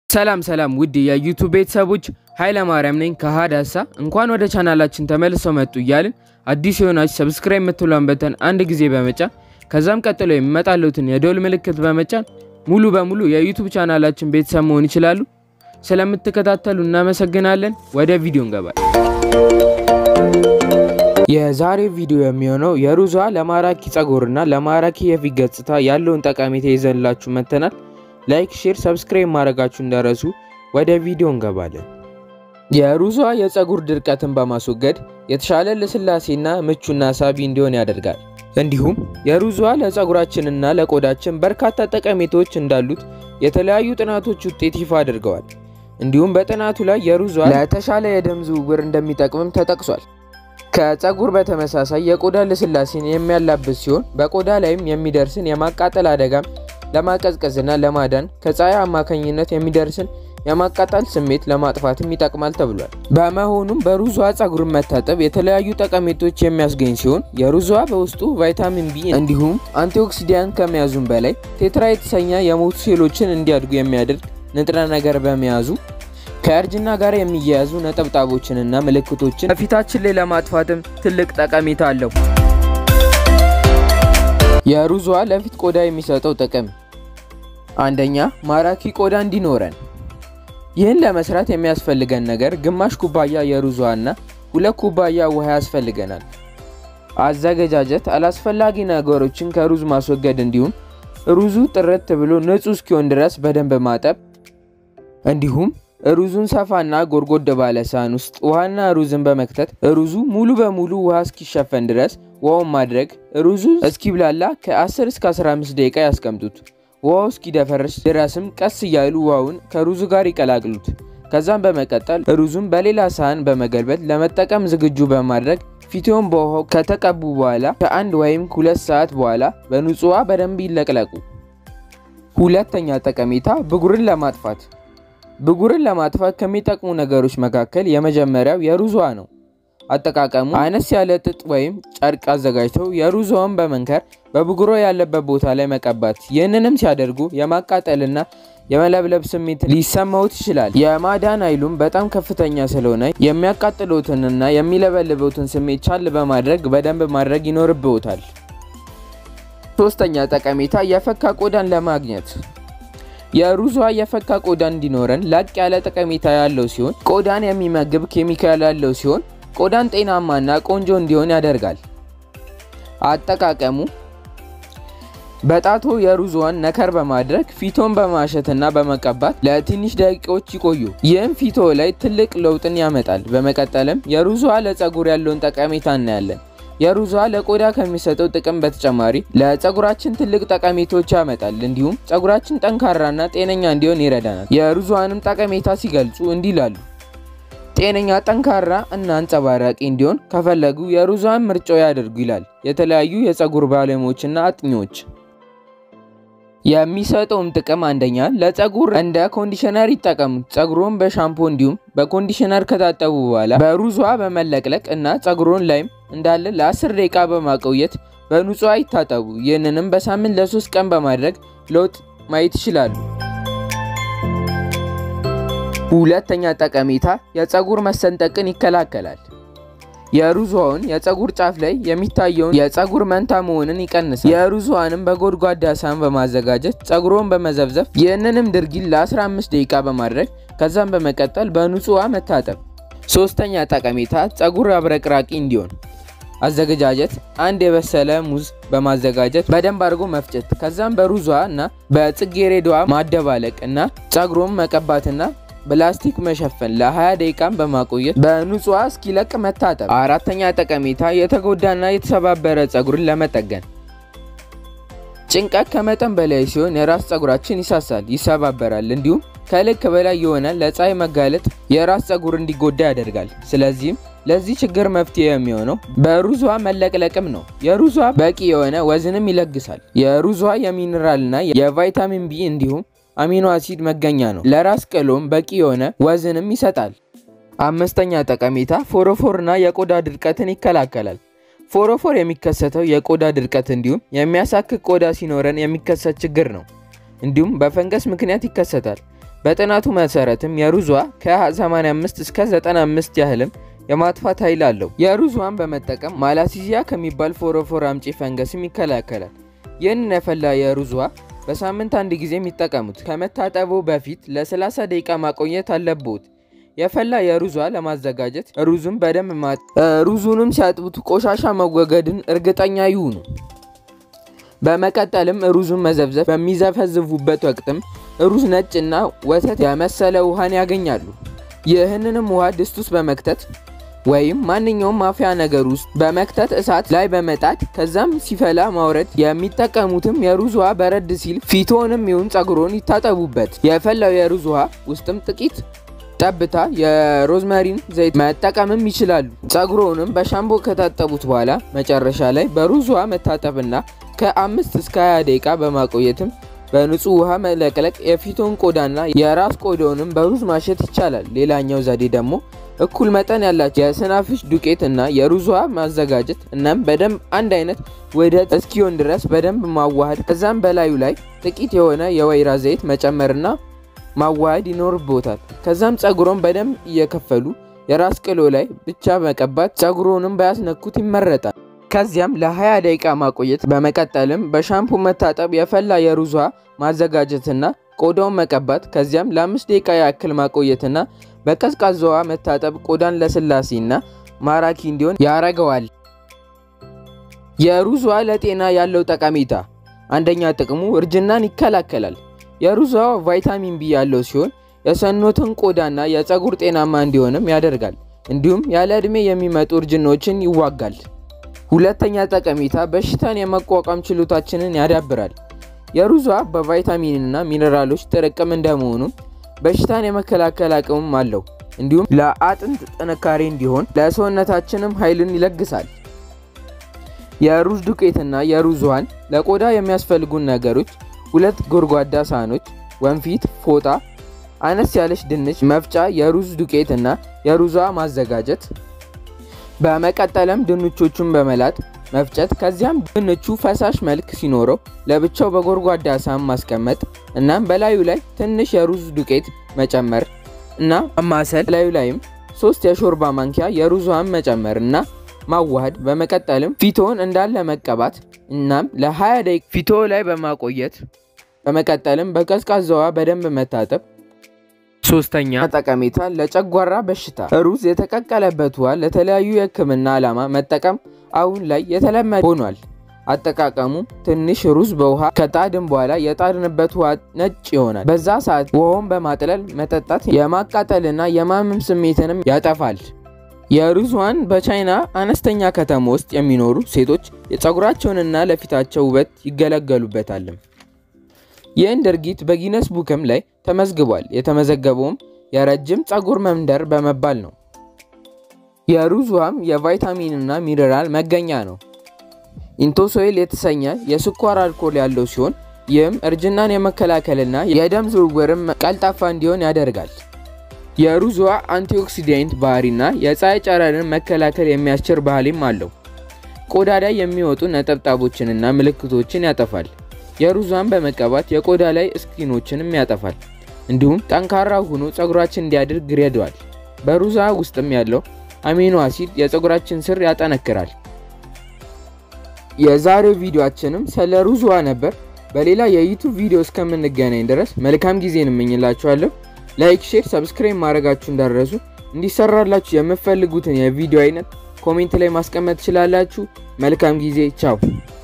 ሰላም ሰላም ውድ የዩቲዩብ ቤተሰቦች ኃይለ ማርያም ነኝ ከሃዳሳ እንኳን ወደ ቻናላችን ተመልሰው መጡ ይያልን አዲስ የሆናችሁ ሰብስክራይብ መተላን በተን አንድ ጊዜ በመጫን ከዛም ቀጥሎ የሚመጣሉትን የደወል ምልክት በመጫን ሙሉ በሙሉ የዩቲዩብ ቻናላችን ቤተሰብ መሆን ይችላሉ። ስለምትከታተሉ እናመሰግናለን። ወደ ቪዲዮ እንገባለን። የዛሬ ቪዲዮ የሚሆነው የሩዟ ለማራኪ ጸጉርና ለማራኪ የፊት ገጽታ ያለውን ጠቀሜታ ይዘንላችሁ መተናል። ላይክ ሼር ሰብስክራይብ ማድረጋችሁ እንዳረሱ ወደ ቪዲዮ እንገባለን። የሩዟ የጸጉር ድርቀትን በማስወገድ የተሻለ ለስላሴና ምቹና ሳቢ እንዲሆን ያደርጋል። እንዲሁም የሩዟ ለጸጉራችንና ለቆዳችን በርካታ ጠቀሜታዎች እንዳሉት የተለያዩ ጥናቶች ውጤት ይፋ አድርገዋል። እንዲሁም በጥናቱ ላይ የሩዟ ለተሻለ የደም ዝውውር እንደሚጠቅምም ተጠቅሷል። ከጸጉር በተመሳሳይ የቆዳ ለስላሴን የሚያላብስ ሲሆን በቆዳ ላይም የሚደርስን የማቃጠል አደጋም ለማቀዝቀዝና ለማዳን ከፀሐይ አማካኝነት የሚደርስን የማቃጠል ስሜት ለማጥፋትም ይጠቅማል ተብሏል። በመሆኑም በሩዟ ጸጉር መታጠብ የተለያዩ ጠቀሜታዎች የሚያስገኝ ሲሆን የሩዟ በውስጡ ቫይታሚን ቢ እንዲሁም አንቲኦክሲዳንት ከመያዙም በላይ ቴትራ የተሰኘ የሞቱ ሴሎችን እንዲያድጉ የሚያደርግ ንጥረ ነገር በመያዙ ከእርጅና ጋር የሚያያዙ ነጠብጣቦችንና ምልክቶችን በፊታችን ላይ ለማጥፋትም ትልቅ ጠቀሜታ አለው። የሩዟ ለፊት ቆዳ የሚሰጠው ጥቅም አንደኛ ማራኪ ቆዳ እንዲኖረን። ይህን ለመስራት የሚያስፈልገን ነገር ግማሽ ኩባያ የሩዟና 2 ኩባያ ውሃ ያስፈልገናል። አዘገጃጀት አላስፈላጊ ነገሮችን ከሩዝ ማስወገድ እንዲሁም ሩዙ ጥርት ብሎ ንጹህ እስኪሆን ድረስ በደንብ ማጠብ እንዲሁም ሩዙን ሰፋና ጎርጎድ ባለ ሳህን ውስጥ ውሃና ሩዝን በመክተት ሩዙ ሙሉ በሙሉ ውሃ እስኪሸፈን ድረስ ውሃውን ማድረግ ሩዙ እስኪብላላ ከ10 እስከ 15 ደቂቃ ያስቀምጡት። ውሃው እስኪደፈርስ ድረስም ቀስ እያሉ ውሃውን ከሩዙ ጋር ይቀላቅሉት። ከዛም በመቀጠል ሩዙን በሌላ ሳህን በመገልበጥ ለመጠቀም ዝግጁ በማድረግ ፊቶን በውሃው ከተቀቡ በኋላ ከ1 ወይም 2 ሰዓት በኋላ በንጹህ ውሃ በደንብ ይለቅለቁ። ሁለተኛ ጠቀሜታ ብጉርን ለማጥፋት። ብጉርን ለማጥፋት ከሚጠቅሙ ነገሮች መካከል የመጀመሪያው የሩዟ ነው። አጠቃቀሙ አነስ ያለ ጥጥ ወይም ጨርቅ አዘጋጅተው የሩዟን በመንከር በብጉሮ ያለበት ቦታ ላይ መቀባት። ይህንንም ሲያደርጉ የማቃጠልና የመለብለብ ስሜት ሊሰማውት ይችላል። የማዳን ኃይሉም በጣም ከፍተኛ ስለሆነ የሚያቃጥሉትንና የሚለበልቡትን ስሜት ቻል በማድረግ በደንብ ማድረግ ይኖርብዎታል። ሶስተኛ ጠቀሜታ የፈካ ቆዳን ለማግኘት። የሩዟ የፈካ ቆዳ እንዲኖረን ላቅ ያለ ጠቀሜታ ያለው ሲሆን ቆዳን የሚመግብ ኬሚካል ያለው ሲሆን ቆዳን ጤናማና ቆንጆ እንዲሆን ያደርጋል። አጠቃቀሙ በጣቶ የሩዟን ነከር በማድረግ ፊቶን በማሸትና በመቀባት ለትንሽ ደቂቃዎች ይቆዩ። ይህም ፊቶ ላይ ትልቅ ለውጥን ያመጣል። በመቀጠልም የሩዟ ለጸጉር ያለውን ጠቀሜታ እናያለን። የሩዟ ለቆዳ ከሚሰጠው ጥቅም በተጨማሪ ለጸጉራችን ትልቅ ጠቀሜታዎች ያመጣል። እንዲሁም ጸጉራችን ጠንካራና ጤነኛ እንዲሆን ይረዳናል። የሩዟንም ጠቀሜታ ሲገልጹ እንዲህ ይላሉ። ጤነኛ፣ ጠንካራ እና አንጸባራቂ እንዲሆን ከፈለጉ የሩዟን ምርጫው ያድርጉ ይላል የተለያዩ የጸጉር ባለሙያዎችና አጥኚዎች። የሚሰጠውም ጥቅም አንደኛ ለጸጉር እንደ ኮንዲሽነር ይጠቀሙት። ጸጉሩን በሻምፖ እንዲሁም በኮንዲሽነር ከታጠቡ በኋላ በሩዟ በመለቅለቅ እና ጸጉሩን ላይም እንዳለ ለ10 ደቂቃ በማቆየት በንጹህ ይታጠቡ። ይህንንም በሳምንት ለ3 ቀን በማድረግ ለውጥ ማየት ይችላሉ። ሁለተኛ ጠቀሜታ የጸጉር መሰንጠቅን ይከላከላል። የሩዟውን የጸጉር ጫፍ ላይ የሚታየውን የጸጉር መንታ መሆንን ይቀንሳል። የሩዟንም በጎድጓዳ ሳህን በማዘጋጀት ጸጉሩን በመዘፍዘፍ ይህንንም ድርጊት ለ15 ደቂቃ በማድረግ ከዛም በመቀጠል በንጹህ ውሃ መታጠብ። ሶስተኛ ጠቀሜታ ጸጉር አብረቅራቂ እንዲሆን። አዘገጃጀት አንድ የበሰለ ሙዝ በማዘጋጀት በደንብ አድርጎ መፍጨት ከዛም በሩዟ እና በጽጌረዳዋ ማደባለቅ እና ጸጉሩን መቀባትና ፕላስቲክ መሸፈን ለ20 ደቂቃ በማቆየት በንጹህ እስኪለቅ መታጠብ። አራተኛ ጠቀሜታ የተጎዳና የተሰባበረ ጸጉርን ለመጠገን። ጭንቀት ከመጠን በላይ ሲሆን የራስ ጸጉራችን ይሳሳል፣ ይሰባበራል። እንዲሁም ከልክ በላይ የሆነ ለፀሐይ መጋለጥ የራስ ጸጉር እንዲጎዳ ያደርጋል። ስለዚህም ለዚህ ችግር መፍትሄ የሚሆነው በሩዟ መለቅለቅም ነው። የሩዟ በቂ የሆነ ወዝንም ይለግሳል። የሩዟ የሚነራልና የቫይታሚን ቢ እንዲሁም አሚኖ አሲድ መገኛ ነው። ለራስ ቅሎም በቂ የሆነ ወዝንም ይሰጣል። አምስተኛ ጠቀሜታ ፎሮፎርና የቆዳ ድርቀትን ይከላከላል። ፎሮፎር የሚከሰተው የቆዳ ድርቀት እንዲሁም የሚያሳክክ ቆዳ ሲኖረን የሚከሰት ችግር ነው። እንዲሁም በፈንገስ ምክንያት ይከሰታል። በጥናቱ መሰረትም የሩዝ ውሃ ከ85 እስከ 95 ያህልም የማጥፋት ኃይል አለው። የሩዝ ውሃን በመጠቀም ማላሲዚያ ከሚባል ፎሮፎር አምጪ ፈንገስም ይከላከላል። ይህን የፈላ የሩዝ ውሃ በሳምንት አንድ ጊዜ የሚጠቀሙት። ከመታጠቡ በፊት ለ30 ደቂቃ ማቆየት አለበት። የፈላ የሩዝ ውሃ ለማዘጋጀት ሩዙን በደንብ ሩዙንም ሲያጥቡት ቆሻሻ መወገድን እርግጠኛ ይሁኑ። በመቀጠልም ሩዙን መዘፍዘፍ በሚዘፈዝፉበት ወቅትም ሩዝ ነጭና ወተት የመሰለ ውሃን ያገኛሉ። ይህንንም ውሃ ድስት ውስጥ በመክተት ወይም ማንኛውም ማፍያ ነገር ውስጥ በመክተት እሳት ላይ በመጣድ ከዛም ሲፈላ ማውረድ። የሚጠቀሙትም የሩዝ ውሃ በረድ ሲል ፊቶንም ይሁን ጸጉሮን ይታጠቡበት። የፈላው የሩዝ ውሃ ውስጥም ጥቂት ጠብታ የሮዝመሪን ዘይት መጠቀምም ይችላሉ። ጸጉሮንም በሻምፖ ከታጠቡት በኋላ መጨረሻ ላይ በሩዝ ውሃ መታጠብና ከ5 እስከ 20 ደቂቃ በማቆየትም በንጹህ ውሃ መለቅለቅ። የፊቶን ቆዳና የራስ ቆዳውንም በሩዝ ማሸት ይቻላል። ሌላኛው ዘዴ ደግሞ እኩል መጠን ያላቸው የሰናፍጭ ዱቄት እና የሩዝ ውሃ ማዘጋጀት እናም በደንብ አንድ አይነት ውህደት እስኪሆን ድረስ በደንብ ማዋሃድ። ከዛም በላዩ ላይ ጥቂት የሆነ የወይራ ዘይት መጨመርና ማዋሃድ ይኖርቦታል። ከዛም ጸጉሮን በደንብ እየከፈሉ የራስ ቅሎ ላይ ብቻ መቀባት፣ ጸጉሮንም ባያስነኩት ይመረጣል። ከዚያም ለ20 ደቂቃ ማቆየት። በመቀጠልም በሻምፑ መታጠብ፣ የፈላ የሩዝ ውሃ ማዘጋጀትና ቆዳውን መቀባት። ከዚያም ለ5 ደቂቃ ያክል ማቆየትና በቀዝቃዛ ውሃ መታጠብ ቆዳን ለስላሴና ማራኪ እንዲሆን ያረጋዋል። የሩዝ ውሃ ለጤና ያለው ጠቀሜታ፣ አንደኛ ጥቅሙ እርጅናን ይከላከላል። የሩዝ ውሃ ቫይታሚን ቢ ያለው ሲሆን የሰውነትን ቆዳና የጸጉር ጤናማ እንዲሆንም ያደርጋል። እንዲሁም ያለ እድሜ የሚመጡ እርጅናዎችን ይዋጋል። ሁለተኛ ጠቀሜታ በሽታን የመቋቋም ችሎታችንን ያዳብራል። የሩዝ ውሃ በቫይታሚንና ሚነራሎች ጥርቅም እንደመሆኑ በሽታን የመከላከል አቅምም አለው። እንዲሁም ለአጥንት ጥንካሬ እንዲሆን ለሰውነታችንም ኃይልን ይለግሳል። የሩዝ ዱቄትና የሩዝ ውሃን ለቆዳ የሚያስፈልጉን ነገሮች 2 ጎድጓዳ ሳህኖች፣ ወንፊት፣ ፎጣ፣ አነስ ያለች ድንች መፍጫ፣ የሩዝ ዱቄትና የሩዝ ውሃ ማዘጋጀት። በመቀጠልም ድንቾቹን በመላጥ መፍጨት። ከዚያም ድንቹ ፈሳሽ መልክ ሲኖረው ለብቻው በጎድጓዳ ሳህን ማስቀመጥ እናም በላዩ ላይ ትንሽ የሩዝ ዱቄት መጨመር እና ማማሰል። በላዩ ላይም 3 የሾርባ ማንኪያ የሩዝ ውሃን መጨመርና ማዋሃድ። በመቀጠልም ፊቶን እንዳለ መቀባት እናም ለ20 ደቂቃ ፊቶ ላይ በማቆየት በመቀጠልም በቀዝቃዛ ውሃ በደንብ መታጠብ። ሶስተኛ ጠቀሜታ ለጨጓራ በሽታ፣ ሩዝ የተቀቀለበት ውሃ ለተለያዩ የሕክምና ዓላማ መጠቀም አሁን ላይ የተለመደ ሆኗል። አጠቃቀሙ ትንሽ ሩዝ በውሃ ከጣድን በኋላ የጣድንበት ውሃ ነጭ ይሆናል። በዛ ሰዓት ውሃውን በማጥለል መጠጣት የማቃጠልና የማመም ስሜትንም ያጠፋል። የሩዝ ውሃን በቻይና አነስተኛ ከተማ ውስጥ የሚኖሩ ሴቶች የጸጉራቸውንና ለፊታቸው ውበት ይገለገሉበታል። ይህን ድርጊት በጊነስ ቡክም ላይ ተመዝግቧል። የተመዘገበውም የረጅም ጸጉር መንደር በመባል ነው። የሩዝ ውሃም የቫይታሚንና ሚነራል መገኛ ነው። ኢንቶሶይል የተሰኘ የስኳር አልኮል ያለው ሲሆን ይህም እርጅናን የመከላከልና የደም ዝውውርን ቀልጣፋ እንዲሆን ያደርጋል። የሩዝ ውሃ አንቲኦክሲዳንት ባህሪና የፀሐይ ጨረርን መከላከል የሚያስችል ባህሪም አለው። ቆዳ ላይ የሚወጡ ነጠብጣቦችንና ምልክቶችን ያጠፋል። የሩዝ ውሃን በመቀባት የቆዳ ላይ ስኪኖችንም ያጠፋል። እንዲሁም ጠንካራ ሆኖ ጸጉራችን እንዲያድግ ይረዳዋል። በሩዝ ውሃ ውስጥም ያለው አሚኖ አሲድ የጸጉራችን ስር ያጠነክራል። የዛሬው ቪዲዮአችንም ስለ ሩዝ ውሃ ነበር። በሌላ የዩቲዩብ ቪዲዮ እስከምንገናኝ ድረስ መልካም ጊዜን እመኝላችኋለሁ። ላይክ፣ ሼር፣ ሰብስክራይብ ማድረጋችሁን እንዳትረሱ። እንዲሰራላችሁ የምትፈልጉትን የቪዲዮ አይነት ኮሜንት ላይ ማስቀመጥ ትችላላችሁ። መልካም ጊዜ። ቻው።